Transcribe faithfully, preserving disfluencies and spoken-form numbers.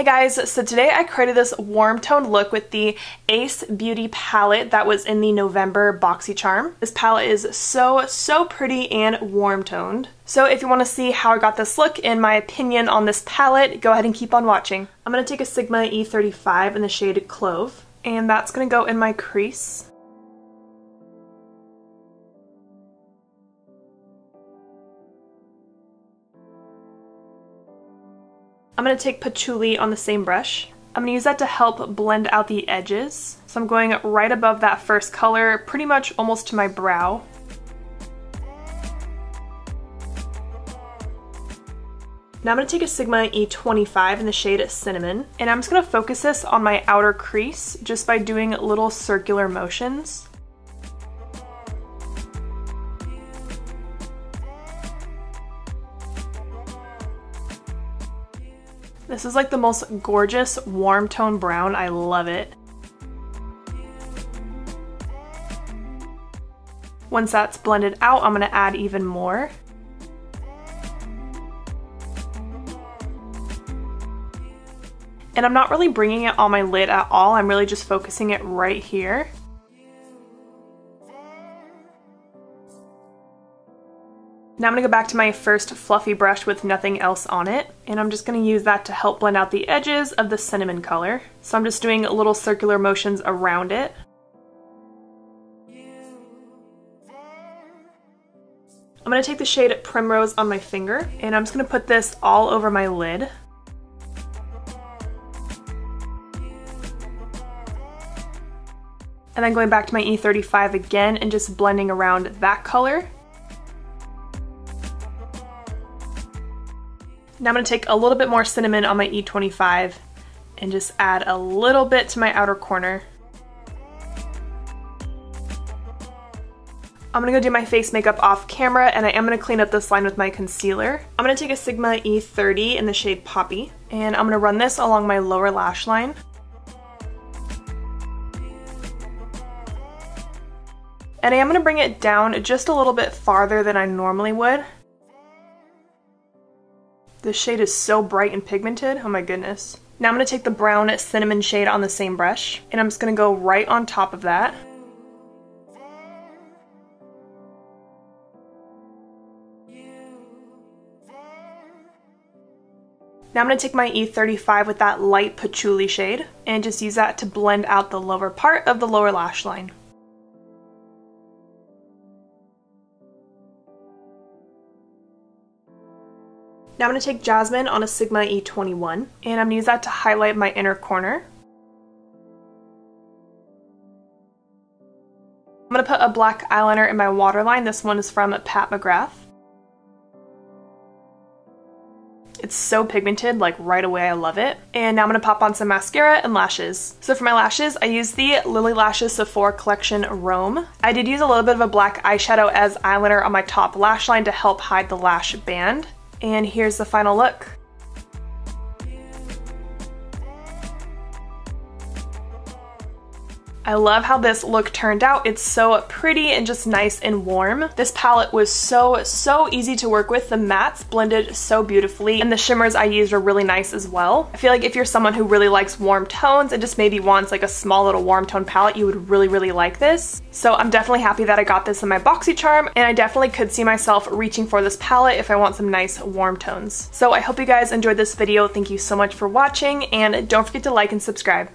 guys, so today I created this warm tone look with the Ace Beauty palette that was in the November BoxyCharm. This palette is so, so pretty and warm toned. So if you want to see how I got this look and my opinion on this palette, go ahead and keep on watching. I'm going to take a Sigma E thirty-five in the shade Clove, and that's going to go in my crease. I'm going to take Patchouli on the same brush. I'm going to use that to help blend out the edges. So I'm going right above that first color, pretty much almost to my brow. Now I'm going to take a Sigma E twenty-five in the shade Cinnamon, and I'm just going to focus this on my outer crease just by doing little circular motions. This is like the most gorgeous warm tone brown. I love it. Once that's blended out, I'm going to add even more. And I'm not really bringing it on my lid at all. I'm really just focusing it right here. Now I'm going to go back to my first fluffy brush with nothing else on it, and I'm just going to use that to help blend out the edges of the cinnamon color. So I'm just doing little circular motions around it. I'm going to take the shade Primrose on my finger, and I'm just going to put this all over my lid. And then going back to my E thirty-five again and just blending around that color. Now I'm going to take a little bit more cinnamon on my E twenty-five and just add a little bit to my outer corner. I'm going to go do my face makeup off camera, and I am going to clean up this line with my concealer. I'm going to take a Sigma E thirty in the shade Poppy, and I'm going to run this along my lower lash line. And I am going to bring it down just a little bit farther than I normally would. This shade is so bright and pigmented, oh my goodness. Now I'm going to take the brown cinnamon shade on the same brush, and I'm just going to go right on top of that. Now I'm going to take my E thirty-five with that light patchouli shade, and just use that to blend out the lower part of the lower lash line. Now I'm going to take Jasmine on a Sigma E twenty-one, and I'm going to use that to highlight my inner corner. I'm going to put a black eyeliner in my waterline. This one is from Pat McGrath. It's so pigmented, like right away, I love it. And now I'm going to pop on some mascara and lashes. So for my lashes, I used the Lily Lashes Sephora Collection Rome. I did use a little bit of a black eyeshadow as eyeliner on my top lash line to help hide the lash band. And here's the final look. I love how this look turned out. It's so pretty and just nice and warm. This palette was so, so easy to work with. The mattes blended so beautifully, and the shimmers I used are really nice as well. I feel like if you're someone who really likes warm tones and just maybe wants like a small little warm tone palette, you would really, really like this. So I'm definitely happy that I got this in my BoxyCharm, and I definitely could see myself reaching for this palette if I want some nice warm tones. So I hope you guys enjoyed this video. Thank you so much for watching, and don't forget to like and subscribe.